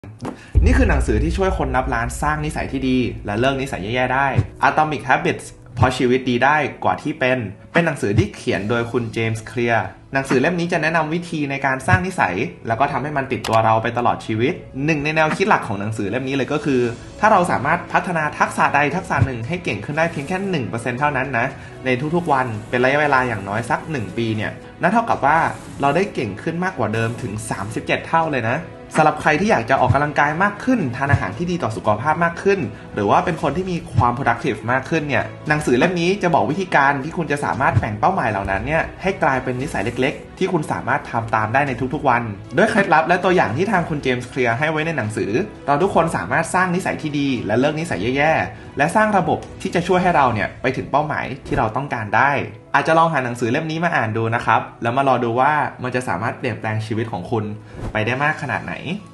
นี่คือหนังสือที่ช่วยคนนับล้านสร้างนิสัยที่ดีและเลิกนิสัยแย่ๆได้ Atomic Habits เพราะชีวิตดีได้กว่าที่เป็นหนังสือที่เขียนโดยคุณเจมส์เคลียร์หนังสือเล่มนี้จะแนะนำวิธีในการสร้างนิสัยแล้วก็ทำให้มันติดตัวเราไปตลอดชีวิตหนึ่งในแนวคิดหลักของหนังสือเล่มนี้เลยก็คือถ้าเราสามารถพัฒนาทักษะใดทักษะหนึ่งให้เก่งขึ้นได้เพียงแค่ 1% เท่านั้นนะในทุกๆวันเป็นระยะเวลาอย่างน้อยสัก1ปีเนี่ยนั่นเท่ากับว่าเราได้เก่งขึ้นมากกว่าเดิมถึง37เท่าเลยนะสำหรับใครที่อยากจะออกกำลังกายมากขึ้นทานอาหารที่ดีต่อสุขภาพมากขึ้นหรือว่าเป็นคนที่มีความ productive มากขึ้นเนี่ยหนังสือเล่มนี้จะบอกวิธีการที่คุณจะสามารถแบ่งเป้าหมายเหล่านั้นเนี่ยให้กลายเป็นนิสัยเล็กๆที่คุณสามารถทำตามได้ในทุกๆวันด้วยเคล็ดลับและตัวอย่างที่ทางคุณเจมส์เคลียร์ให้ไว้ในหนังสือเราทุกคนสามารถสร้างนิสัยที่ดีและเลิกนิสัยแย่ๆและสร้างระบบที่จะช่วยให้เราเนี่ยไปถึงเป้าหมายที่เราต้องการได้อาจจะลองหาหนังสือเล่มนี้มาอ่านดูนะครับแล้วมารอดูว่ามันจะสามารถเปลี่ยนแปลงชีวิตของคุณไปได้มากขนาดไหน